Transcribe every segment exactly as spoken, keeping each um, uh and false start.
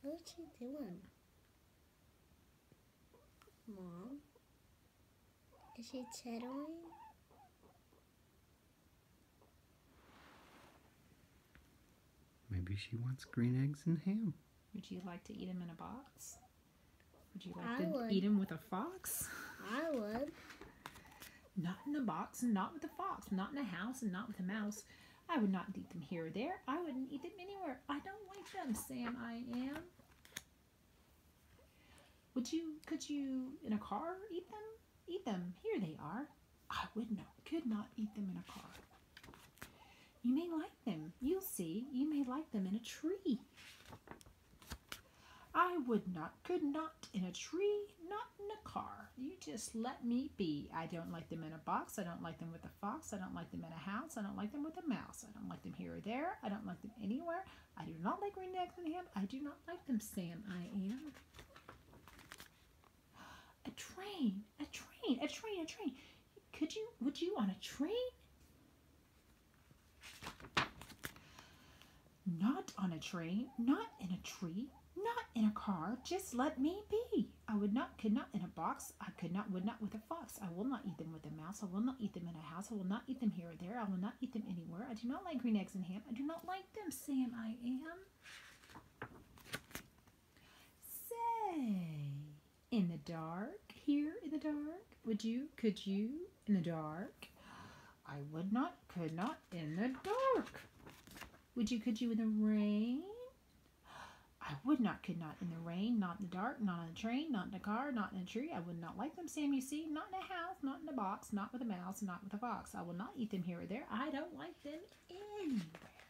What's she doing? Mom? Is she chittering? Maybe she wants green eggs and ham. Would you like to eat them in a box? Would you like I to would. eat them with a fox? I would. Not in a box and not with a fox. Not in a house and not with a mouse. I would not eat them here or there. I wouldn't eat them anywhere. I don't like them, Sam, I am. Would you, could you, in a car, eat them? Eat them. Here they are. I would not, could not eat them in a car. You may like them. You'll see. You may like them in a tree. I would not, could not in a tree, not in a car. You just let me be. I don't like them in a box. I don't like them with a fox. I don't like them in a house. I don't like them with a mouse. I don't like them here or there. I don't like them anywhere. I do not like green eggs and ham. I do not like them, Sam. I am. A train, a train, a train, a train. Could you, would you on a train? Not on a train, not in a tree, not in a car, just let me be. I would not, could not in a box, I could not, would not with a fox. I will not eat them with a mouse. I will not eat them in a house. I will not eat them here or there. I will not eat them anywhere. I do not like green eggs and ham. I do not like them, Sam, I am. Say, in the dark, here in the dark, would you, could you, in the dark? I would not, could not, in the dark. Would you, could you in the rain? I would not, could not in the rain, not in the dark, not on a train, not in a car, not in a tree. I would not like them, Sam, you see. Not in a house, not in a box, not with a mouse, not with a fox. I will not eat them here or there. I don't like them anywhere.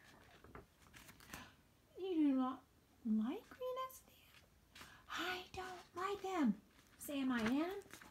You do not like green eggs and ham? I don't like them, Sam, I am.